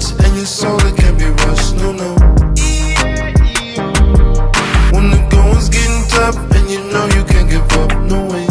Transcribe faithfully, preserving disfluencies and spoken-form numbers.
touch and your soul, it can't be rushed, no, no. When the going's getting tough and you know you can't give up, no way.